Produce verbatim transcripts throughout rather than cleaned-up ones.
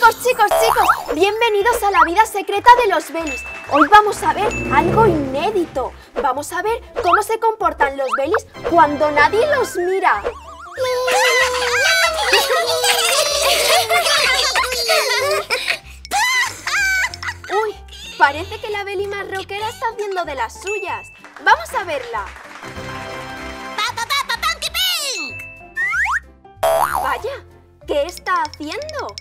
Chicos, chicos, chicos, bienvenidos a la vida secreta de los Belis. Hoy vamos a ver algo inédito. Vamos a ver cómo se comportan los Belis cuando nadie los mira. Uy, parece que la Beli más rockera está haciendo de las suyas. Vamos a verla. Vaya, ¿qué está haciendo?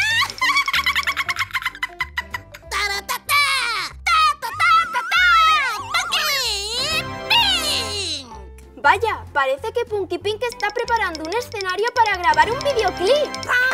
Vaya, parece que Punky Pink está preparando un escenario para grabar un videoclip.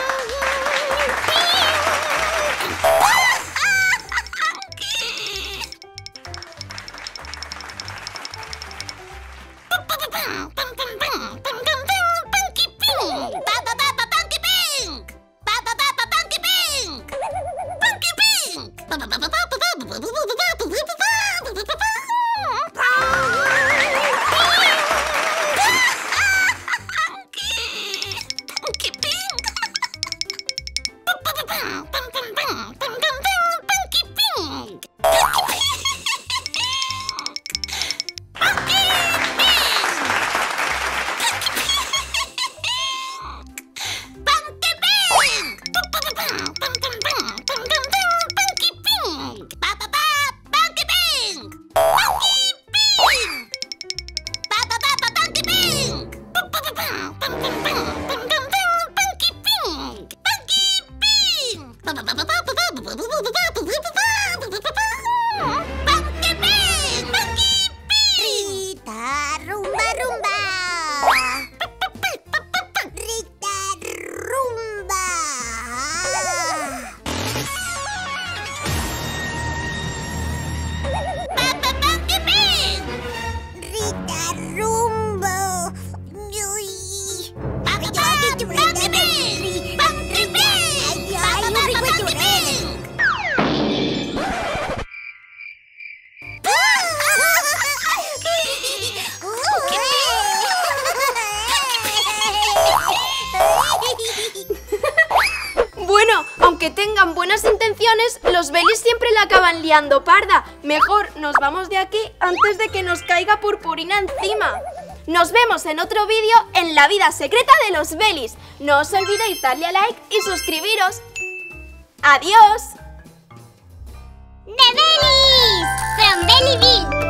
Bueno, aunque tengan buenas intenciones, los Belis siempre la acaban liando parda. Mejor nos vamos de aquí antes de que nos caiga purpurina encima. Nos vemos en otro vídeo en la vida secreta de los Belis. No os olvidéis darle a like y suscribiros. ¡Adiós! ¡The Belis! From Belly Bean.